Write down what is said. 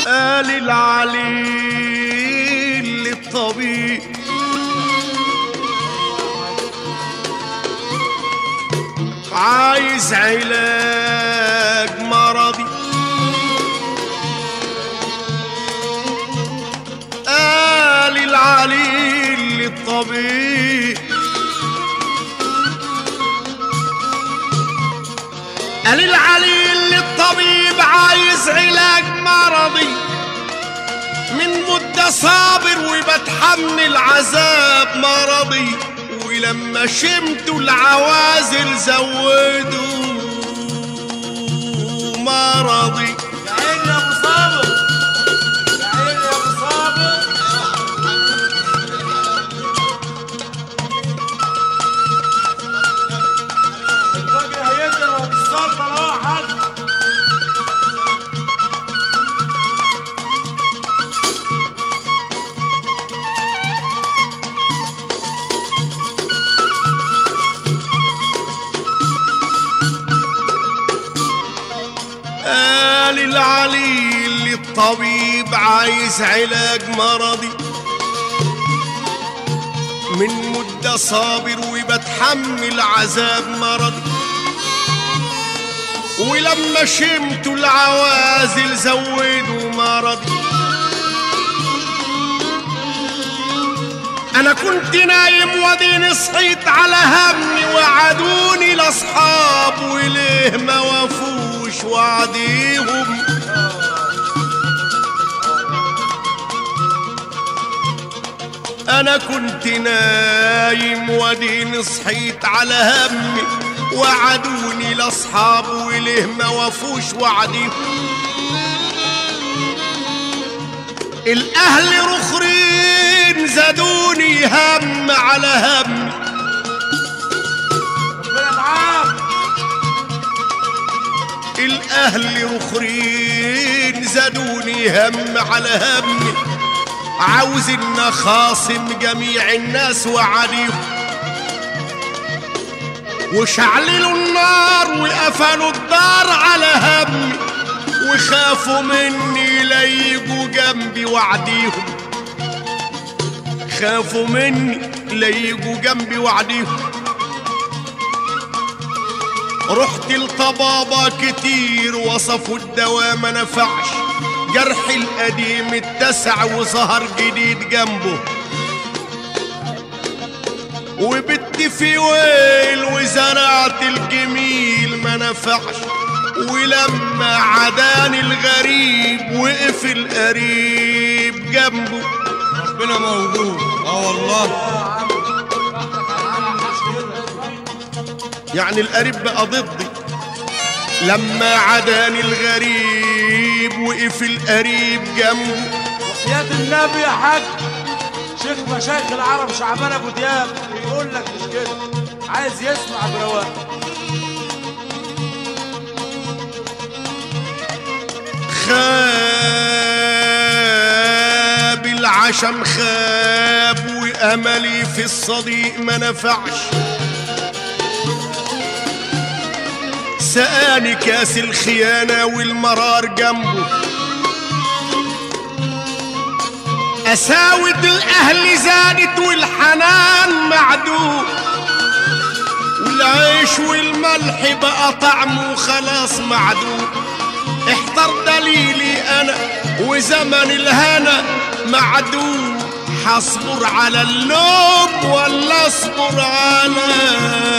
قال العليل للطبيب عايز علاج مرضي. قال العليل للطبيب قال العليل للطبيب عايز علاج مرضي، من مدة صابر وبتحمل عذاب مرضي، ولما شمتوا العوازل زودوا مرضي. يا عيني يا ابو صابر، يا عيني يا ابو صابر. الفجر هيقدر وبالسلطه لواحد. قال العليل للطبيب عايز علاج مرضي، من مدة صابر وبتحمل عذاب مرضي، ولما شمتوا العوازل زودوا مرضي. انا كنت نايم وديني صحيت على همي، وعدوني لاصحاب وليه ما وفوش وعديهم. انا كنت نايم وديني صحيت على همي، وعدوني لاصحاب وليه ما وفوش وعديهم. الاهل رخرين زادوني هم على هم. ربنا معاك. الاهل رخرين زادوني هم على همي، عاوز ان خاصم جميع الناس وعديهم، وشعللوا النار وقفلوا الدار على همي، وخافوا مني ليجوا جنبي وعديهم. خافوا مني ليجوا جنبي وعديهم. رحت لطبابة كتير وصفوا الدواء ما نفعش، جرح القديم اتسع وظهر جديد جنبه، وبت في ويل وزرعت الجميل ما نفعش، ولما عداني الغريب وقف القريب جنبه. ربنا موجود. والله يعني القريب بقى ضدي. لما عداني الغريب وقف القريب جنبه. وحياة النبي يا حاج شيخ مشايخ العرب شعبان ابو دياب بيقول لك مش كده، عايز يسمع برواق. خاب العشم خاب، واملي في الصديق ما نفعش، سقاني كاس الخيانة والمرار جنبه. أساود الأهل زادت والحنان معدوم، والعيش والملح بقى طعمه خلاص معدوم. احضر دليلي أنا وزمن الهنا معدوم، حصبر على اللوم ولا اصبر على